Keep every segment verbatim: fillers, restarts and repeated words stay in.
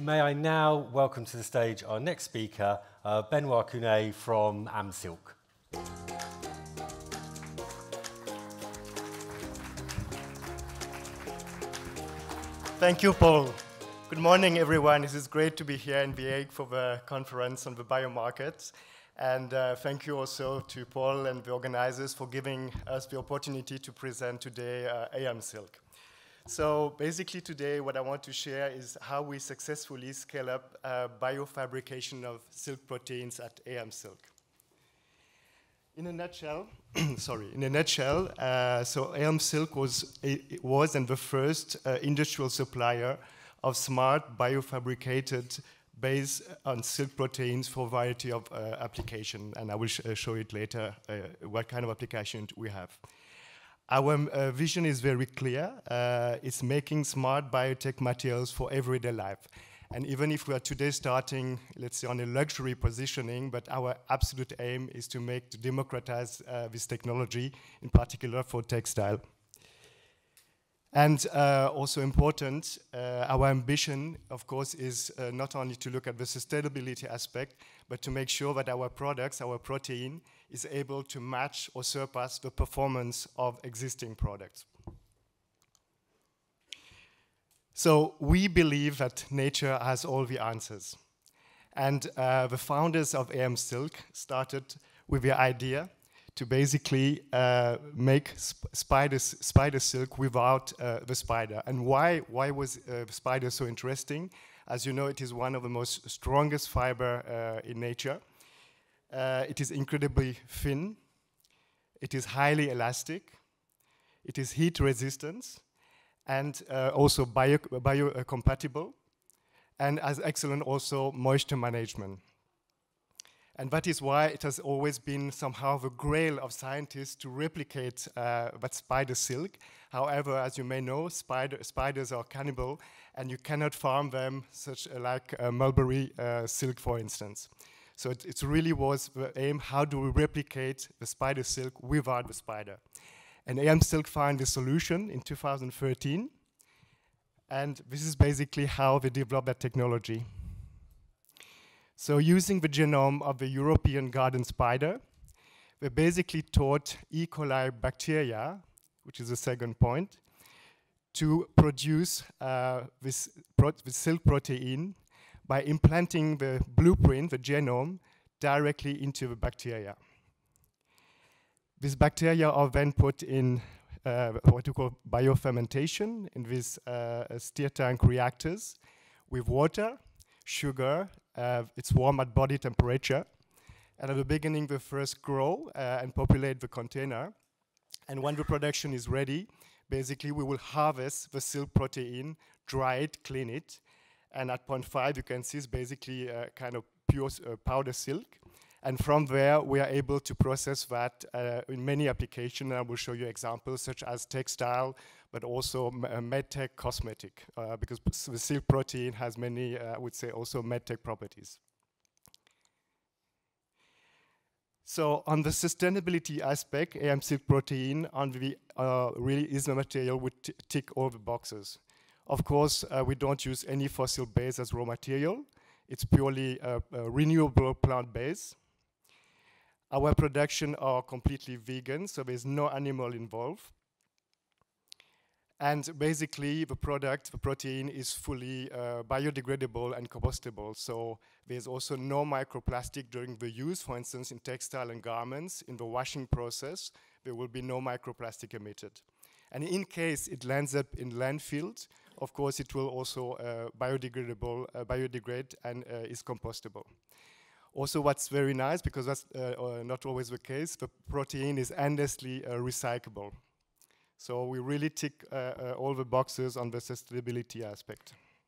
may I now welcome to the stage our next speaker, uh, Benoit Cugnet from AMSilk. Thank you, Paul. Good morning, everyone. This is great to be here in The Hague for the conference on the biomarkets. And uh, thank you also to Paul and the organizers for giving us the opportunity to present today uh, AMSilk. So basically today what I want to share is how we successfully scale up uh, biofabrication of silk proteins at AMSilk. In a nutshell, sorry, in a nutshell, uh, so AMSilk was, it was and the first uh, industrial supplier of smart biofabricated based on silk proteins for a variety of uh, application, and I will sh uh, show it later uh, what kind of application we have. Our uh, vision is very clear. Uh, it's making smart biotech materials for everyday life. And even if we are today starting, let's say, on a luxury positioning, but our absolute aim is to make, to democratize uh, this technology, in particular for textile. And uh, also important, uh, our ambition, of course, is uh, not only to look at the sustainability aspect, but to make sure that our products, our protein, is able to match or surpass the performance of existing products. So we believe that nature has all the answers. And uh, the founders of AMSilk started with the idea to basically uh, make sp spiders, spider silk without uh, the spider. And why, why was uh, the spider so interesting? As you know, it is one of the most strongest fiber uh, in nature. Uh, it is incredibly thin. It is highly elastic. It is heat resistant and uh, also bio, bio uh, compatible, and has excellent also moisture management. And that is why it has always been somehow the grail of scientists to replicate uh, that spider silk. However, as you may know, spider, spiders are cannibal, and you cannot farm them, such uh, like uh, mulberry uh, silk, for instance. So it, it really was the aim, how do we replicate the spider silk without the spider? And AMSilk found the solution in two thousand thirteen, and this is basically how they developed that technology. So using the genome of the European garden spider, they basically taught E. coli bacteria, which is the second point, to produce uh, this, pro this silk protein by implanting the blueprint, the genome, directly into the bacteria. These bacteria are then put in uh, what we call biofermentation in these uh, stir tank reactors with water, sugar. Uh, it's warm at body temperature. And at the beginning, they first grow uh, and populate the container. And when the production is ready, basically we will harvest the silk protein, dry it, clean it. And at point five, you can see it's basically uh, kind of pure uh, powder silk. And from there, we are able to process that uh, in many applications. I will show you examples such as textile, but also uh, medtech cosmetic, uh, because the silk protein has many, uh, I would say, also medtech properties. So on the sustainability aspect, AMSilk protein on the, uh, really is a material which tick all the boxes. Of course, uh, we don't use any fossil base as raw material. It's purely uh, a renewable plant base. Our production are completely vegan, so there's no animal involved. And basically, the product, the protein, is fully uh, biodegradable and compostable. So there's also no microplastic during the use. For instance, in textile and garments, in the washing process, there will be no microplastic emitted. And in case it lands up in landfills, of course, it will also uh, biodegradable, uh, biodegrade and uh, is compostable. Also, what's very nice, because that's uh, uh, not always the case, the protein is endlessly uh, recyclable. So we really tick uh, uh, all the boxes on the sustainability aspect.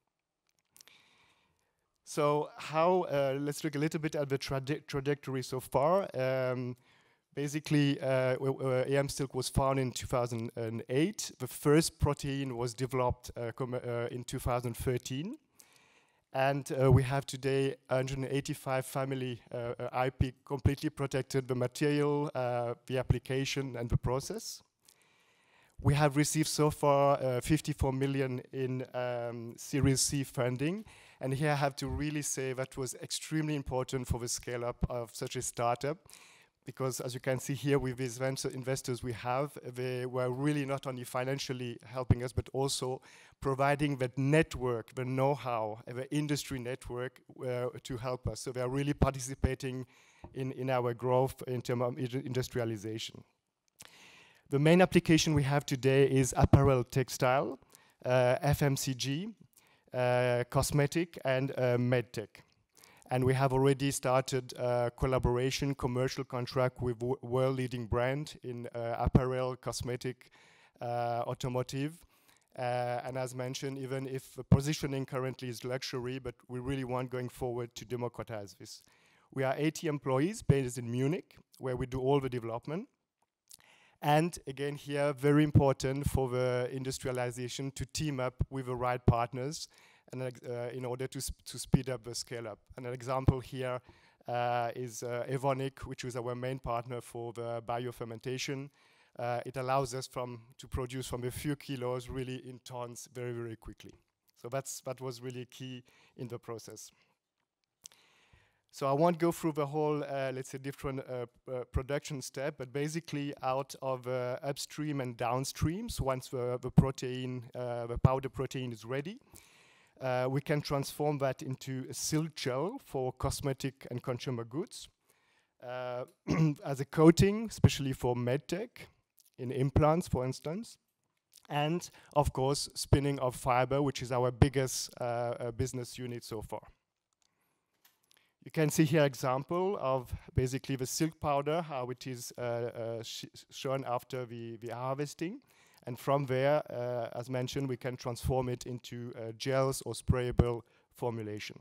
So how, uh, let's look a little bit at the traje trajectory so far. Um, basically, uh, uh, AMSilk was founded in two thousand eight. The first protein was developed uh, uh, in two thousand thirteen. And uh, we have today one hundred eighty-five family uh, uh, I P completely protected, the material, uh, the application, and the process. We have received so far uh, fifty-four million in um, Series C funding, And here I have to really say that was extremely important for the scale-up of such a startup, because as you can see here with these venture investors we have, they were really not only financially helping us, but also providing that network, the know-how, the industry network uh, to help us. So they are really participating in, in our growth in terms of industrialization. The main application we have today is apparel textile, uh, F M C G, uh, cosmetic, and uh, medtech. And we have already started uh, collaboration, commercial contract with world-leading brand in uh, apparel, cosmetic, uh, automotive. Uh, and as mentioned, even if the positioning currently is luxury, but we really want going forward to democratize this. We are eighty employees based in Munich, where we do all the development. And again here, very important for the industrialization to team up with the right partners and uh, in order to, sp to speed up the scale up. And an example here uh, is uh, Evonik, which is our main partner for the biofermentation. Uh, it allows us from to produce from a few kilos really in tons very, very quickly. So that's, that was really key in the process. So I won't go through the whole, uh, let's say, different uh, uh, production step, but basically out of uh, upstream and downstreams, once the, the protein, uh, the powder protein is ready, uh, we can transform that into a silk gel for cosmetic and consumer goods uh, as a coating, especially for medtech, in implants, for instance. And, of course, spinning of fiber, which is our biggest uh, uh, business unit so far. You can see here example of basically the silk powder, how it is uh, uh, sh shown after the, the harvesting. And from there, uh, as mentioned, we can transform it into uh, gels or sprayable formulation.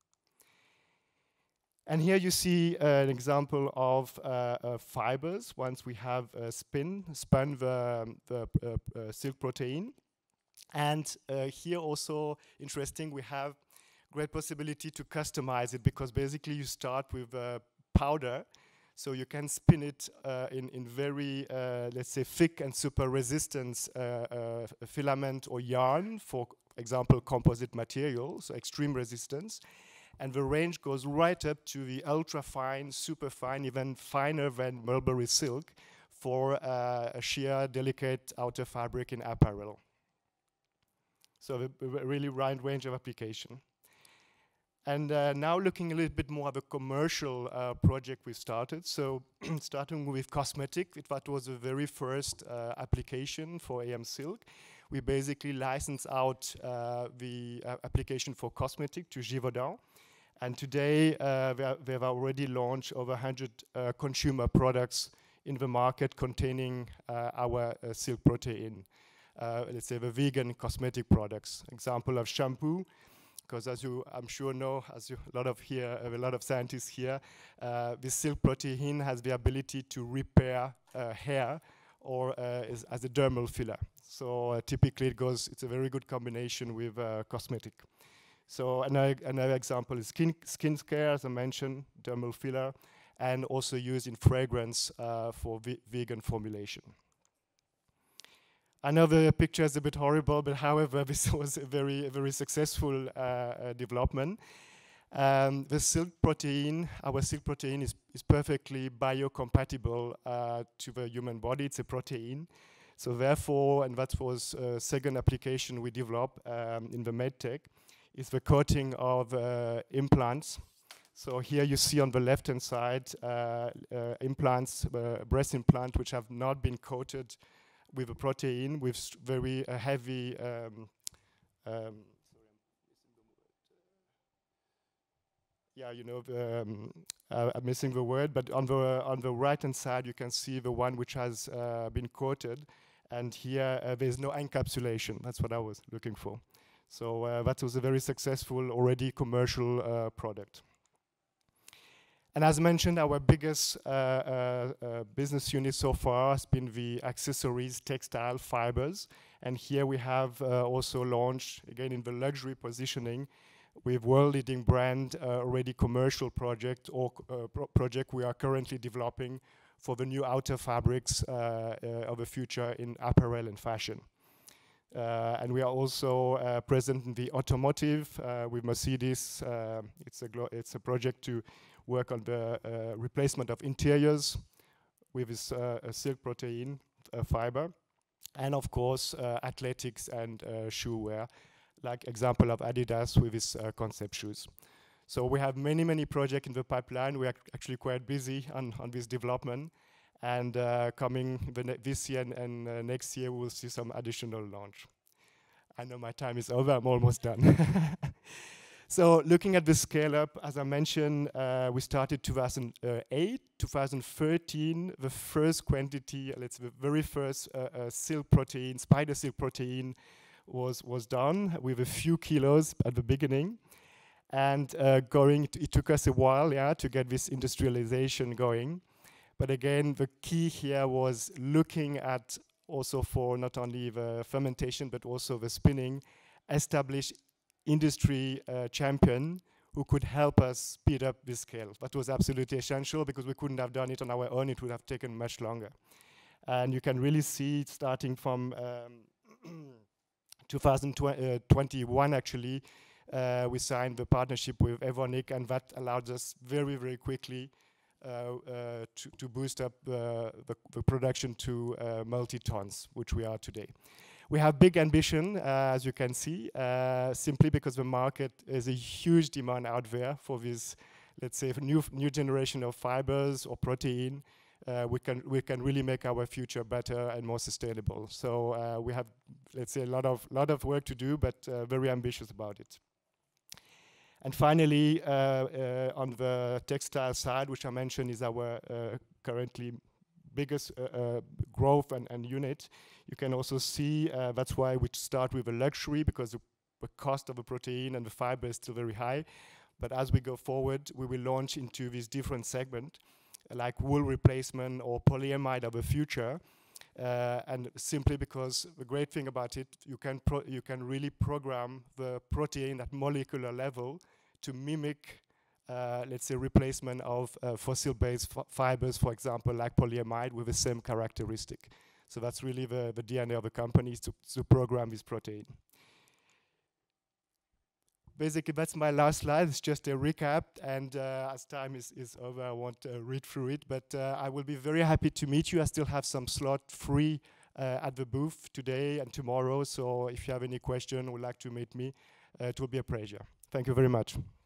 And here you see uh, an example of uh, uh, fibers once we have uh, spin, spun the, um, the uh, uh, silk protein. And uh, here also, interesting, we have great possibility to customize it, because basically you start with uh, powder, so you can spin it uh, in, in very, uh, let's say, thick and super resistant uh, uh, filament or yarn, for example, composite material, so extreme resistance. And the range goes right up to the ultra fine, super fine, even finer than mulberry silk for uh, a sheer, delicate outer fabric in apparel. So a really wide range of application. And uh, now looking a little bit more at the commercial uh, project we started. So starting with cosmetic, it, that was the very first uh, application for AMSilk. We basically licensed out uh, the uh, application for cosmetic to Givaudan. And today uh, we, are, we have already launched over one hundred uh, consumer products in the market containing uh, our uh, silk protein. Uh, let's say the vegan cosmetic products. Example of shampoo. Because as you, I'm sure know, as you, a lot of here, uh, a lot of scientists here, uh, this silk protein has the ability to repair uh, hair, or uh, is, as a dermal filler. So uh, typically, it goes. It's a very good combination with uh, cosmetic. So another, another example is skin skin care, as I mentioned, dermal filler, and also used in fragrance uh, for ve vegan formulation. I know the picture is a bit horrible, but however, this was a very, a very successful uh, uh, development. Um, the silk protein, our silk protein is, is perfectly biocompatible uh, to the human body. It's a protein. So therefore, and that was a second application we developed um, in the medtech, is the coating of uh, implants. So here you see on the left-hand side uh, uh, implants, uh, breast implant, which have not been coated with a protein, with very uh, heavy, um, um, yeah, you know, the, um, uh, I'm missing the word, but on the on the right-hand side, you can see the one which has uh, been coated, and here uh, there's no encapsulation. That's what I was looking for. So uh, that was a very successful, already commercial uh, product. And as mentioned, our biggest uh, uh, uh, business unit so far has been the accessories, textile, fibers. And here we have uh, also launched, again in the luxury positioning, with world-leading brand, uh, already commercial project or uh, pro project we are currently developing for the new outer fabrics uh, uh, of the future in apparel and fashion. Uh, and we are also uh, present in the automotive uh, with Mercedes. Uh, it's, a it's a project to work on the uh, replacement of interiors with this uh, a silk protein uh, fiber. And of course, uh, athletics and uh, shoe wear, like example of Adidas with his uh, concept shoes. So we have many, many projects in the pipeline. We are actually quite busy on, on this development. And uh, coming the this year and, and uh, next year, we will see some additional launch. I know my time is over. I'm almost done. So looking at the scale up, as I mentioned, uh, we started two thousand eight, two thousand thirteen, the first quantity, let's say the very first uh, uh, silk protein, spider silk protein was, was done with a few kilos at the beginning. And uh, going, t it took us a while, yeah, to get this industrialization going. But again, the key here was looking at also for not only the fermentation, but also the spinning, establish industry uh, champion who could help us speed up this scale. That was absolutely essential because we couldn't have done it on our own. It would have taken much longer. And you can really see it starting from um, two thousand twenty-one, actually, uh, we signed the partnership with Evonik, and that allowed us very, very quickly Uh, uh, to, to boost up uh, the, the production to uh, multi-tons, which we are today. We have big ambition, uh, as you can see, uh, simply because the market is a huge demand out there for this, let's say, new new generation of fibers or protein. Uh, we can we can really make our future better and more sustainable. So uh, we have, let's say, a lot of lot of work to do, but uh, very ambitious about it. And finally, uh, uh, on the textile side, which I mentioned is our uh, currently biggest uh, uh, growth and, and unit, you can also see uh, that's why we start with a luxury, because the, the cost of a protein and the fiber is still very high. But as we go forward, we will launch into this different segment, like wool replacement or polyamide of the future. Uh, and simply because the great thing about it, you can pro you can really program the protein at molecular level to mimic, uh, let's say, replacement of uh, fossil-based fibers, for example, like polyamide, with the same characteristic. So that's really the, the D N A of the company, is to, to program this protein. Basically, that's my last slide. It's just a recap, and uh, as time is, is over, I won't uh, read through it, but uh, I will be very happy to meet you. I still have some slot free uh, at the booth today and tomorrow, so if you have any question or would like to meet me, uh, it will be a pleasure. Thank you very much.